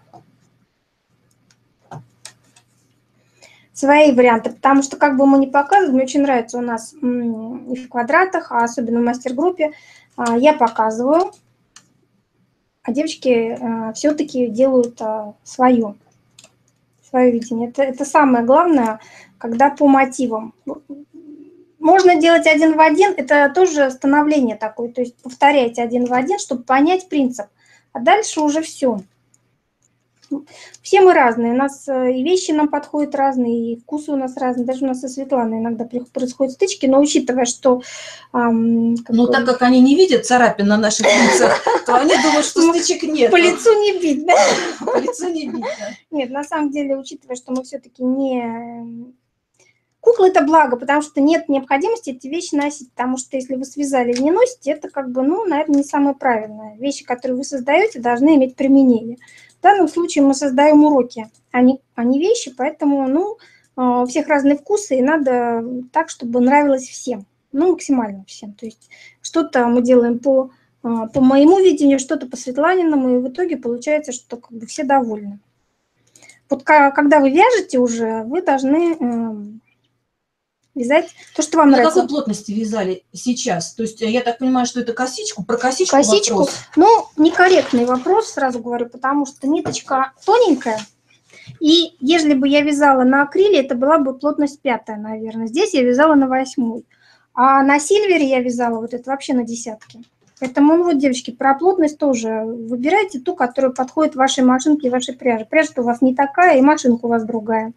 свои варианты. Потому что, как бы мы ни показывали, мне очень нравится у нас и в квадратах, а особенно в мастер-группе, я показываю, а девочки все-таки делают свое видение. Это самое главное, когда по мотивам. Можно делать один в один, это тоже становление такое, то есть повторяйте один в один, чтобы понять принцип. А дальше уже все. Все мы разные, у нас и вещи нам подходят разные, и вкусы у нас разные. Даже у нас со Светланой иногда происходят стычки, но учитывая, что... так как они не видят царапин на наших лицах, то они думают, что стычек нет. По лицу не бить, да? По лицу не бить, да. Нет, на самом деле, учитывая, что мы все-таки не... Куклы – это благо, потому что нет необходимости эти вещи носить, потому что если вы связали и не носите, это как бы, ну, наверное, не самое правильное. Вещи, которые вы создаете, должны иметь применение. В данном случае мы создаем уроки, а не вещи, поэтому, ну, у всех разные вкусы, и надо так, чтобы нравилось всем, ну, максимально всем. То есть что-то мы делаем по моему видению, что-то по Светланиному, и в итоге получается, что как бы все довольны. Вот когда вы вяжете уже, вы должны... вязать то, что вам нравится. На какой плотности вязали сейчас? То есть я так понимаю, что это косичку? Про косичку вопрос. Ну, некорректный вопрос, сразу говорю, потому что ниточка тоненькая. И если бы я вязала на акриле, это была бы плотность 5, наверное. Здесь я вязала на 8. А на сильвере я вязала вот это вообще на 10. Поэтому, ну вот, девочки, про плотность тоже выбирайте ту, которая подходит вашей машинке и вашей пряже. Пряжа-то у вас не такая, и машинка у вас другая.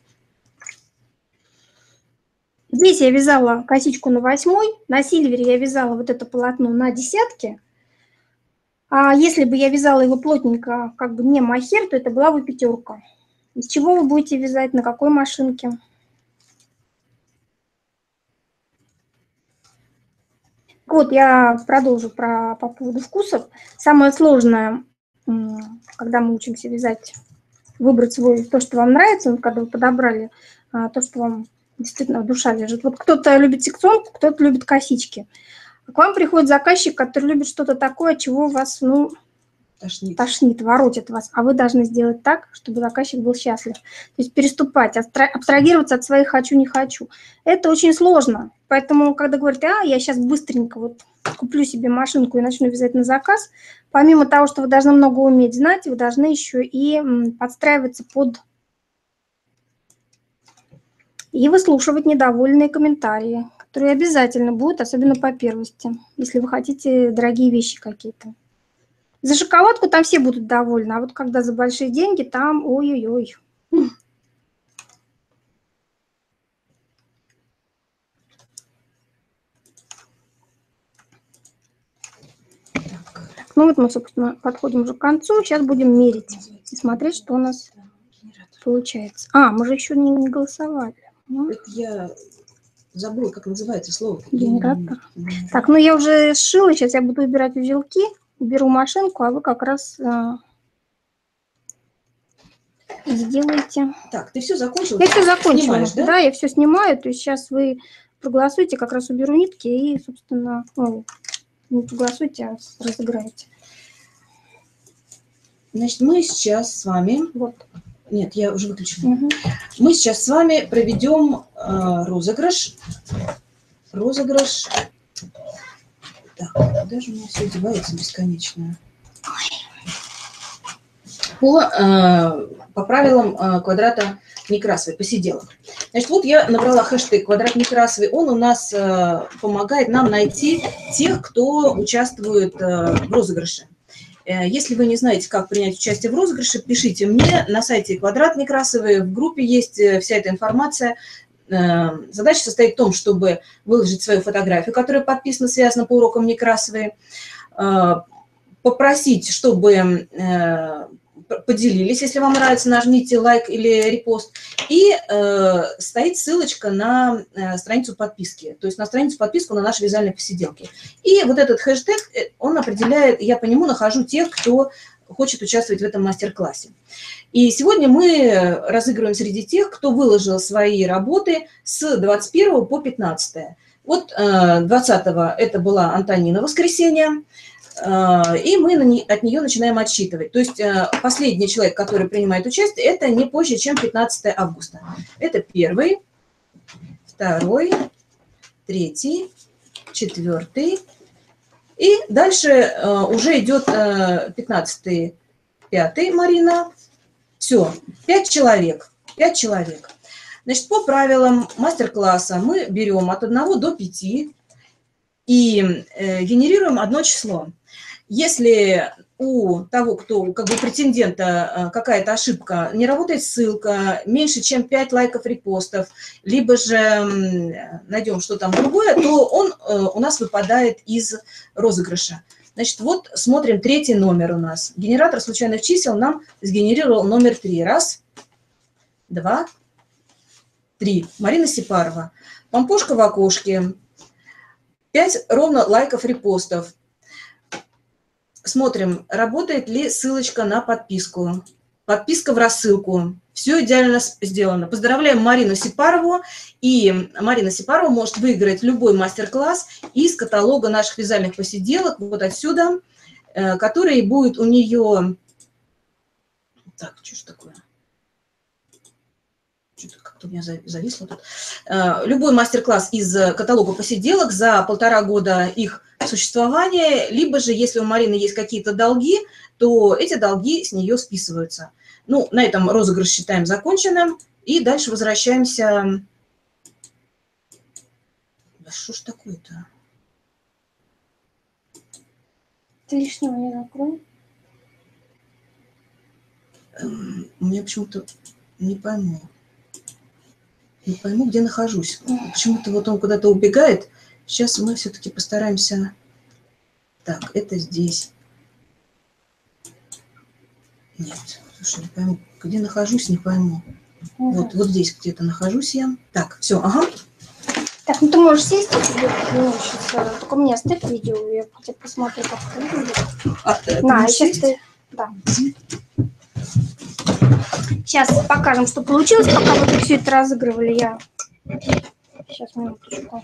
Здесь я вязала косичку на 8, на сильвере я вязала вот это полотно на 10. А если бы я вязала его плотненько, как бы не махер, то это была бы 5. Из чего вы будете вязать, на какой машинке? Вот я продолжу по поводу вкусов. Самое сложное, когда мы учимся вязать, выбрать то, что вам нравится, когда вы подобрали то, что вам действительно душа лежит. Вот кто-то любит секционку, кто-то любит косички. К вам приходит заказчик, который любит что-то такое, чего вас, ну, тошнит, воротит вас. А вы должны сделать так, чтобы заказчик был счастлив. То есть переступать, абстрагироваться от своих «хочу, не хочу». Это очень сложно. Поэтому, когда говорят, я сейчас быстренько вот куплю себе машинку и начну вязать на заказ, помимо того, что вы должны много уметь знать, вы должны еще и подстраиваться под... И выслушивать недовольные комментарии, которые обязательно будут, особенно по первости, если вы хотите дорогие вещи какие-то. За шоколадку там все будут довольны, а вот когда за большие деньги, там ой-ой-ой. Ну вот мы, собственно, подходим уже к концу. Сейчас будем мерить и смотреть, что у нас получается. Мы же еще не голосовали. Это я забыла, как называется слово. Генератор. Так, ну я уже сшила, сейчас я буду убирать узелки, уберу машинку, а вы как раз Сделайте. Так, ты все закончила? Я все закончила. Снимаешь, да? Да, я все снимаю. То есть сейчас вы проголосуйте, как раз уберу нитки и, собственно, ну, не проголосуйте, а разыграете. Значит, мы сейчас с вами... Вот. Нет, я уже выключила. Угу. Мы сейчас с вами проведем розыгрыш. Розыгрыш. Так, куда же у меня все девается бесконечно? По правилам квадрата Некрасовой, посиделок. Значит, вот я набрала хэштег «Квадрат Некрасовой». Он у нас помогает нам найти тех, кто участвует в розыгрыше. Если вы не знаете, как принять участие в розыгрыше, пишите мне на сайте «Квадрат Некрасовой». В группе есть вся эта информация. Задача состоит в том, чтобы выложить свою фотографию, которая подписана, связана по урокам Некрасовой, попросить, чтобы поделились, если вам нравится, нажмите лайк или репост, и стоит ссылочка на страницу подписки, то есть на страницу подписку на наши вязальные посиделки. И вот этот хэштег, он определяет, я по нему нахожу тех, кто хочет участвовать в этом мастер-классе. И сегодня мы разыгрываем среди тех, кто выложил свои работы с 21 по 15. Вот 20-го это была Антонина «Воскресенье», и мы от нее начинаем отсчитывать. То есть последний человек, который принимает участие, это не позже, чем 15 августа. Это 1, 2, 3, 4. И дальше уже идет 15, 5 Марина. Все, 5 человек. 5 человек. Значит, по правилам мастер-класса мы берем от 1 до 5 и генерируем одно число. Если у того, кто как бы претендента, какая-то ошибка, не работает ссылка, меньше, чем 5 лайков, репостов, либо же найдем что там другое, то он у нас выпадает из розыгрыша. Значит, вот смотрим 3-й номер у нас. Генератор случайных чисел нам сгенерировал номер 3. 1, 2, 3. Марина Сипарова. Помпушка в окошке. 5 ровно лайков, репостов. Смотрим, работает ли ссылочка на подписку. Подписка в рассылку. Все идеально сделано. Поздравляем Марину Сипарову. И Марина Сипарова может выиграть любой мастер-класс из каталога наших вязальных посиделок, вот отсюда, который будет у нее... Так, что ж такое? Что-то как-то у меня зависло тут. Любой мастер-класс из каталога посиделок за 1,5 года их существования, либо же, если у Марины есть какие-то долги, то эти долги с нее списываются. Ну, на этом розыгрыш считаем законченным. И дальше возвращаемся... Да что ж такое-то? Ты лишнего не накрой. У меня почему-то не пойму. Не пойму, где нахожусь. Почему-то вот он куда-то убегает. Сейчас мы все-таки постараемся... Так, это здесь. Нет, слушай, не пойму. Где нахожусь, не пойму. Вот здесь где-то нахожусь я. Так, все, ага. Так, ну ты можешь сесть, только мне оставь видео, я хотя бы посмотрю, как это выглядит. На, сейчас ты... Да. Сейчас покажем, что получилось, пока вы все это разыгрывали. Я сейчас минуточку.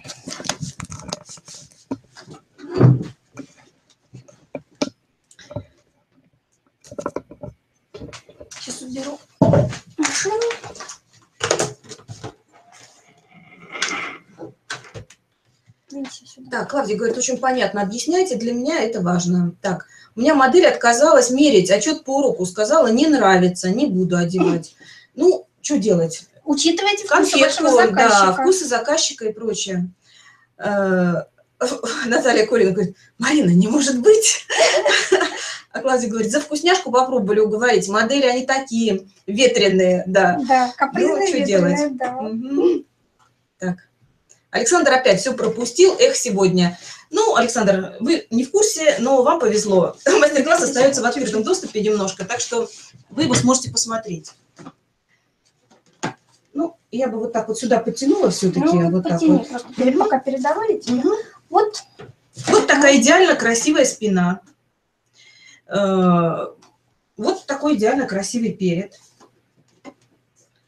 Сейчас уберу машину. Так, Клавдия говорит, очень понятно, объясняйте, для меня это важно. Так, у меня модель отказалась мерить отчет по уроку, сказала, не нравится, не буду одевать. Ну, что делать? Учитывайте вкусы вашего заказчика. Да, вкусы заказчика и прочее. Наталья Колина говорит, Марина, не может быть. А Клавдия говорит, за вкусняшку попробовали уговорить. Модели, они такие ветреные, да. Да, капризные, ну, что делать? Да. Угу. Так. Александр опять все пропустил, сегодня. Ну, Александр, вы не в курсе, но вам повезло. Мастер-класс остается в открытом доступе немножко, так что вы его сможете посмотреть. Ну, я бы вот так вот сюда подтянула все-таки. Ну, вот потяни, так вот. просто пока передавали тебе. Угу. Вот такая идеально красивая спина. Вот такой идеально красивый перед.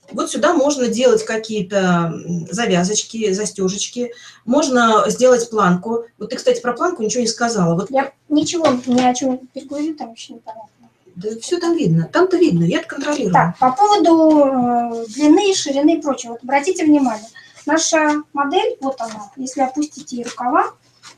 Вот сюда можно делать какие-то завязочки, застежечки, можно сделать планку. Вот ты, кстати, про планку ничего не сказала. Вот. Я ничего ни о чем переговорю, там вообще непонятно. Да все там видно, там-то видно, я это контролирую. Так, по поводу длины, ширины и прочего. Вот обратите внимание, наша модель, вот она, если опустите рукава,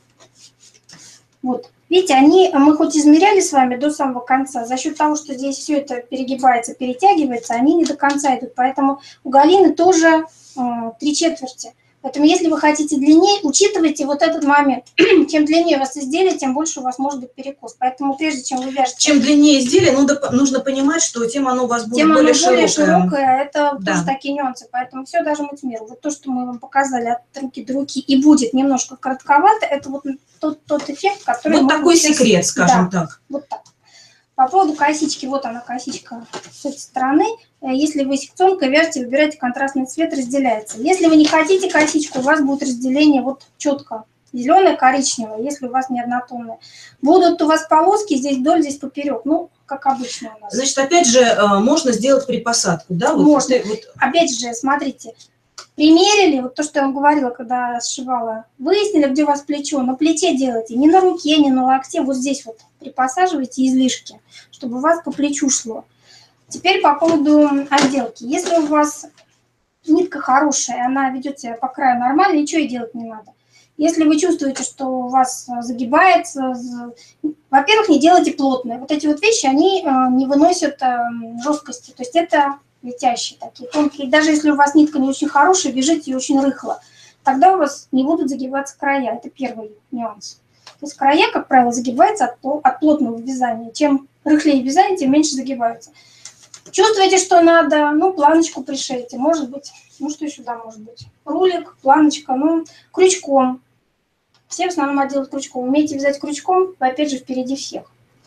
вот, видите, мы хоть измеряли с вами до самого конца, за счет того, что здесь все это перегибается, перетягивается, они не до конца идут, поэтому у Галины тоже 3/4. Поэтому если вы хотите длиннее, учитывайте вот этот момент. Чем длиннее у вас изделие, тем больше у вас может быть перекос. Поэтому прежде чем вы вяжете... Чем длиннее изделие, нужно понимать, что тем оно у вас будет более широкое. Это тоже такие нюансы. Поэтому все должно быть в меру. Вот то, что мы вам показали от руки до руки и будет немножко коротковато, это вот тот эффект, который... Вот такой секрет, скажем так. Вот так. По поводу косички, вот она косичка с этой стороны. Если вы секционкой вяжете, выбирайте контрастный цвет, разделяется. Если вы не хотите косичку, у вас будет разделение вот четко. Зеленое, коричневое, если у вас не однотонное. Будут у вас полоски, здесь вдоль, здесь поперек. Ну, как обычно у нас. Значит, опять же, можно сделать припосадку, да? Можно. Опять же, смотрите, примерили, вот то, что я вам говорила, когда сшивала, выяснили, где у вас плечо, на плече делайте, не на руке, не на локте, вот здесь вот припосаживайте излишки, чтобы у вас по плечу шло. Теперь по поводу отделки. Если у вас нитка хорошая, она ведет себя по краю нормально, ничего и делать не надо. Если вы чувствуете, что у вас загибается, во-первых, не делайте плотные. Вот эти вот вещи, они не выносят жесткости, то есть это летящие такие, тонкие. Даже если у вас нитка не очень хорошая, вяжите ее очень рыхло. Тогда у вас не будут загибаться края. Это первый нюанс. То есть края, как правило, загибаются от плотного вязания. Чем рыхлее вязание, тем меньше загибаются. Чувствуете, что надо, ну, планочку пришейте. Может быть, ну, что сюда может быть? Рулик, планочка, ну, крючком. Все в основном делают крючком. Умеете вязать крючком, вы опять же впереди всех.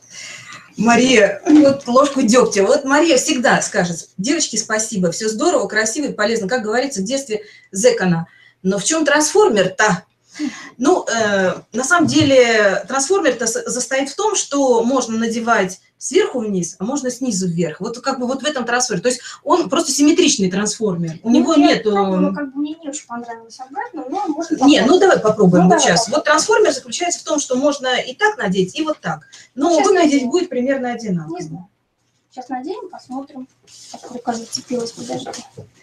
Мария, вот ложку дегтя. Вот Мария всегда скажет: девочки, спасибо, все здорово, красиво и полезно. Как говорится в детстве зэкона. Но в чем трансформер-то? Ну, на самом деле, трансформер-то состоит в том, что можно надевать сверху вниз, а можно снизу вверх. Вот как бы вот в этом трансформере. То есть он просто симметричный трансформер. У него нету... Ну, как бы мне не очень понравилось обратно, но можно... Не, ну давай попробуем вот сейчас. Вот трансформер заключается в том, что можно и так надеть, и вот так. Но выглядеть будет примерно одинаково. Не знаю. Сейчас наденем, посмотрим. Так, рука зацепилась, подождите.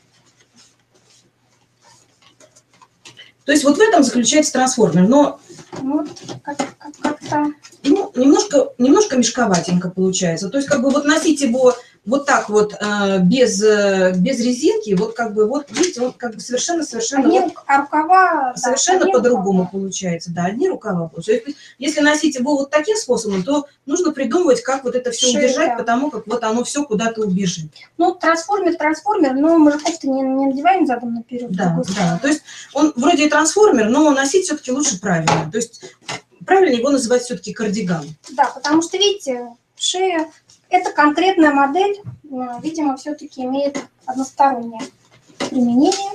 То есть вот в этом заключается трансформер, но вот как-то... Ну, немножко мешковатенько получается. То есть как бы вот носить его вот так вот без резинки, вот как бы вот, видите, он как бы совершенно вот, рукава совершенно по-другому получается. Да, одни рукава получаются. Если носить его вот таким способом, то нужно придумывать, как вот это все удержать, потому как вот оно все куда-то убежит. Ну, трансформер, но мы же кофты не надеваем задом наперед. Да, да. То есть он вроде и трансформер, но носить все-таки лучше правильно. То есть правильно его называть все-таки кардиган. Да, потому что, видите, шея, это конкретная модель, видимо, все-таки имеет одностороннее применение.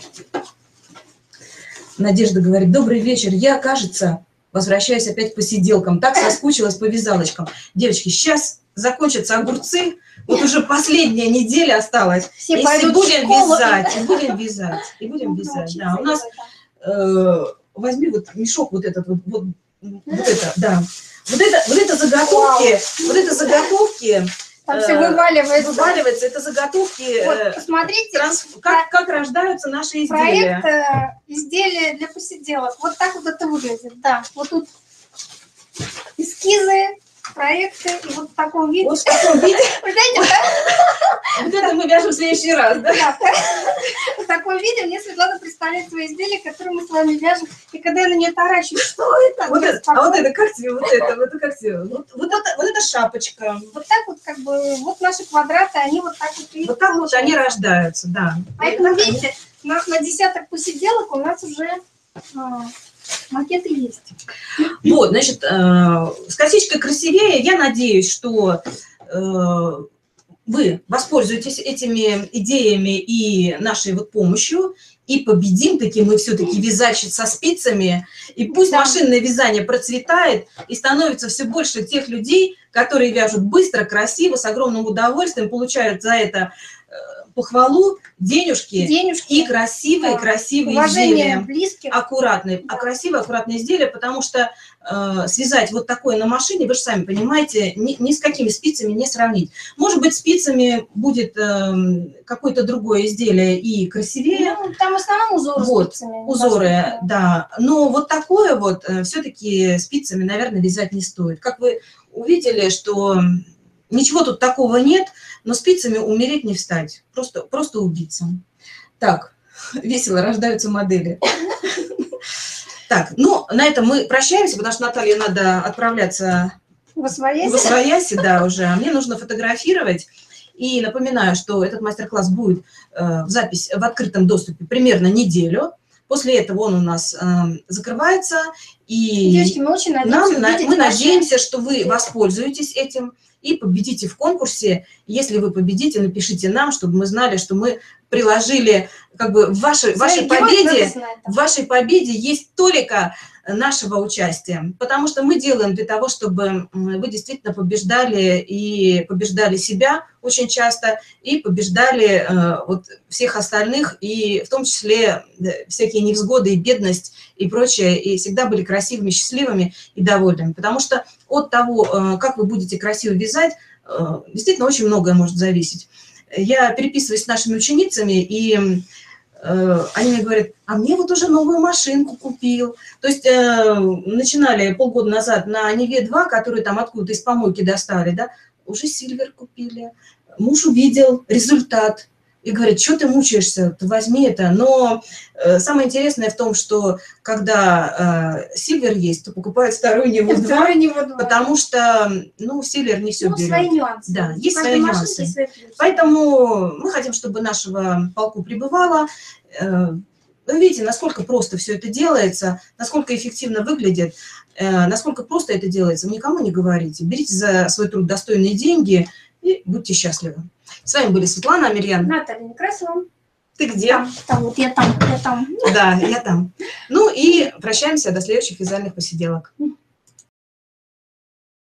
Надежда говорит: добрый вечер, я, кажется, возвращаюсь опять к посиделкам, так соскучилась по вязалочкам. Девочки, сейчас закончатся огурцы, вот уже последняя неделя осталась. Все если будем вязать, и будем вязать, да. У нас, возьми вот мешок вот этот, вот это, да. Вот это заготовки, там все вываливается. Это заготовки. Вот, посмотрите, как рождаются наши изделия. Проект изделия для посиделок. Вот так вот это выглядит, да. Вот тут эскизы, проекты, и вот в таком виде. Вот в таком виде. Вы знаете, да? Вот это мы вяжем в следующий раз, да? Да. В таком виде мне Светлана представляет свои изделия, которые мы с вами вяжем. И когда я на нее таращусь, что это? Вот это, а вот это, как тебе вот это? Вот как тебе? Вот это шапочка. Вот так вот, как бы, вот наши квадраты, они вот так вот. Вот так вот они рождаются, да. Поэтому, видите, на десяток посиделок у нас уже макеты есть. Вот, значит, с косичкой красивее. Я надеюсь, что вы воспользуетесь этими идеями и нашей вот помощью, и победим таки мы все-таки вязачи со спицами, и пусть машинное вязание процветает, и становится все больше тех людей, которые вяжут быстро, красиво, с огромным удовольствием, получают за это похвалу, денежки и красивые, да, красивые изделия. Близких. Аккуратные, да. красивые, аккуратные изделия, потому что связать вот такое на машине, вы же сами понимаете, ни с какими спицами не сравнить. Может быть, спицами будет какое-то другое изделие и красивее. Ну, там в основном узоры вот, спицами. узоры, да. Но вот такое вот все-таки спицами, наверное, вязать не стоит. Как вы увидели, что ничего тут такого нет, но спицами умереть не встать, просто убиться. Так, весело рождаются модели. Так, ну, на этом мы прощаемся, потому что Наталье надо отправляться в Освояси, да, уже. Мне нужно фотографировать. И напоминаю, что этот мастер-класс будет в открытом доступе примерно неделю. После этого он у нас закрывается. И девочки, мы очень надеемся, мы надеемся, что вы воспользуетесь этим и победите в конкурсе. Если вы победите, напишите нам, чтобы мы знали, что мы приложили, как бы в вашей победе есть толика нашего участия, потому что мы делаем для того, чтобы вы действительно побеждали себя очень часто и побеждали вот всех остальных, и в том числе всякие невзгоды и бедность и прочее, и всегда были красивыми, счастливыми и довольными, потому что от того, как вы будете красиво вязать, действительно очень многое может зависеть. Я переписываюсь с нашими ученицами, и они мне говорят, а мне вот уже новую машинку купил. То есть начинали полгода назад на Неве 2, которую там откуда-то из помойки достали, да, уже Сильвер купили. Муж увидел результат и говорит, что ты мучаешься, ты возьми это. Но самое интересное в том, что когда Сильвер есть, то покупают вторую Неву 2, потому что, ну, Сильвер не все берет. Свои нюансы. Да, есть свои нюансы. Поэтому мы хотим, чтобы нашего полку прибывало. Вы видите, насколько просто все это делается, насколько эффективно выглядит, насколько просто это делается. Вы никому не говорите. Берите за свой труд достойные деньги и будьте счастливы. С вами были Светлана Амельян. Наталья Некрасова. Ты где? Вот я там. Да, я там. Ну и прощаемся до следующих вязальных посиделок.